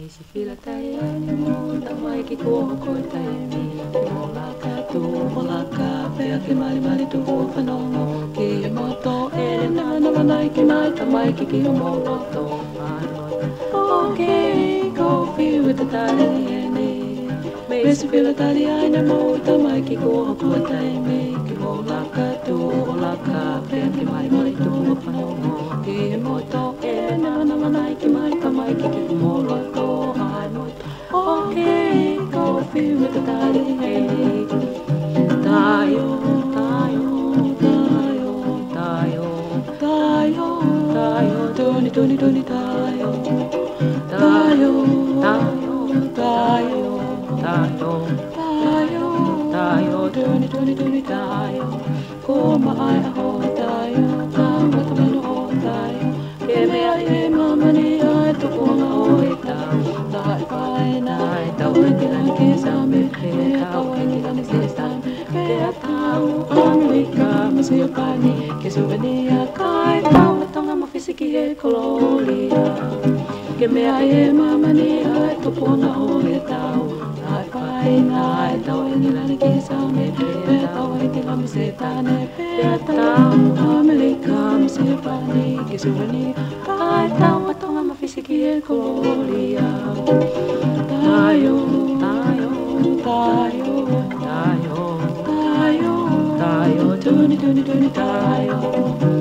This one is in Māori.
se fila tai ani mo tamai ki ko ko tai mi mo la ka tu mo la ka pe ke mari mari tu ko fanongo ki mo to e na na nai ki mai tamai ki mo lo to ano okay go feel with the tai ni me se fila tai ani mo tamai ki ko tai mi ki mo la ka tu mo la ka pe ke mari mari tu ko fanongo ki mo to e na na nai ki mai tamai ki mo lo to ano okay go feel with the tai Taio, Taio, Taio, Taio, Taio, Taio, Tony, Tony, Tony, Taio, Taio, Taio, Taio, Taio, Taio, Taio, Tony, Tony, Tony, Taio, Como ai aho Taio, Kama tamano ho Taio, Keme ai mama ni ai tuko na ho e tau, Dai pai nai, tau e tilan ke same, tau e tilan se same, Kea tau Amerika masaya pani ke souvenir kai tau tonga mo fisiki he koloria ke me ai mama ni ai topona o he tau ai pai nai tau e ni lani ke same pe tau e ti lami se tane pe tau Amerika masaya pani ke souvenir kai tau tonga mo fisiki he koloria Taio, Taio, Taio, Taio Taio, Tony, Tony, Tony, Taio